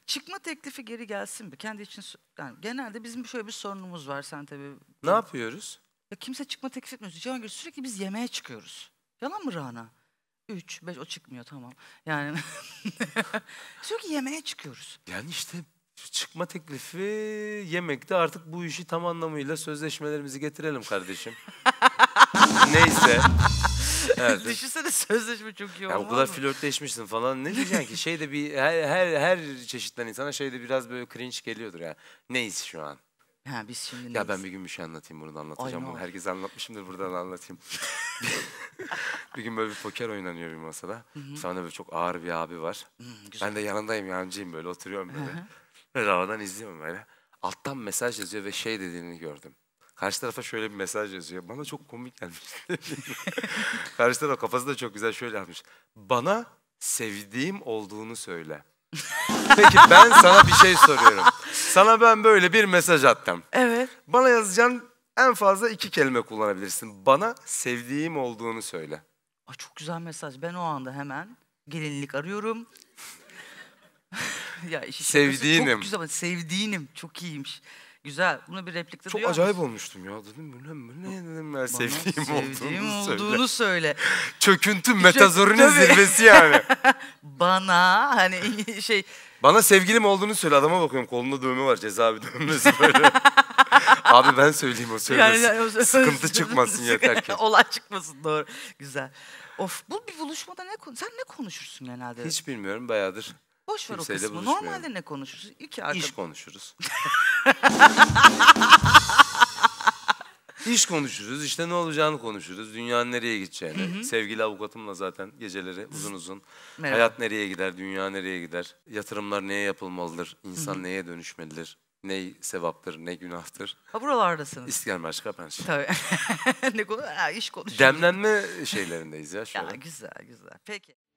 Çıkma teklifi geri gelsin mi? Kendi için yani genelde bizim şöyle bir sorunumuz var, sen tabii. Ne yapıyoruz? Ya kimse çıkma teklif etmiyor. Cihangir, sürekli biz yemeğe çıkıyoruz. Yalan mı Rana? 3, 5 o çıkmıyor tamam. Yani sürekli yemeğe çıkıyoruz. Yani işte çıkma teklifi yemekte, artık bu işi tam anlamıyla sözleşmelerimizi getirelim kardeşim. Neyse. Evet. Düşünsene, sözleşme çok iyi Ya olmaz o kadar mı? flörtleşmişsin falan. Ne diyeceksin ki? Şeyde bir her çeşitten insana şeyde biraz böyle cringe geliyordur ya. Neyiz şu an? Ha biz şimdi Ya ben neyiz? bir gün bir şey anlatayım, bunu da anlatacağım. Ay, Bunu ne herkese anlatmışımdır, buradan anlatayım. Bir gün böyle bir poker oynanıyor bir masada. Sonra böyle çok ağır bir abi var. Güzel. Ben de yanındayım, yancıyım, böyle oturuyorum böyle. Hı. Ve havadan izliyorum böyle. Alttan mesaj yazıyor ve şey dediğini gördüm. Karşı tarafa şöyle bir mesaj yazıyor. Bana çok komik gelmişti. Karşı taraf kafasında çok güzel şöyle yapmış. Bana sevdiğim olduğunu söyle. Peki ben sana bir şey soruyorum. Sana ben böyle bir mesaj attım. Evet. Bana yazacağın en fazla 2 kelime kullanabilirsin. Bana sevdiğim olduğunu söyle. Ay, çok güzel mesaj. Ben o anda hemen gelinlik arıyorum. Ya işi şakası Sevdiğinim. çok güzel ama sevdiğinim çok iyiymiş. Güzel. Bunu bir replikte Çok duyar acayip mısın? olmuştum ya. Dedim bu ne dedim ben, Bana sevdiğim olduğunu söyle. söyle. Çöküntü metazorinin Tabii. zirvesi yani. Bana hani şey Bana sevgilim olduğunu söyle. Adama bakıyorum, kolunda dövme var, cezaevi dövmesi böyle. Abi ben söyleyeyim, o söylesin. Sıkıntı çıkmasın yeter ki. Olay çıkmasın, doğru. Güzel. Of, bu bir buluşmada sen ne konuşursun genelde? Hiç bilmiyorum, bayağıdır Boş ver o kimseyle kısmı. buluşmuyorum. Normalde ne konuşursun? İki arkadaş. İş konuşuruz. İş konuşuruz, işte ne olacağını konuşuruz, dünyanın nereye gideceğini. Sevgili avukatımla zaten geceleri uzun uzun. Merhaba. Hayat nereye gider, dünya nereye gider, yatırımlar neye yapılmalıdır, insan neye dönüşmelidir, ne sevaptır, ne günahtır. Ha, buralardasınız. İstiklal Marşı, Kapanış. Tabii. Ne konu? Ha, iş konuşuyoruz. Demlenme şeylerindeyiz ya şu Ya an. güzel güzel. Peki.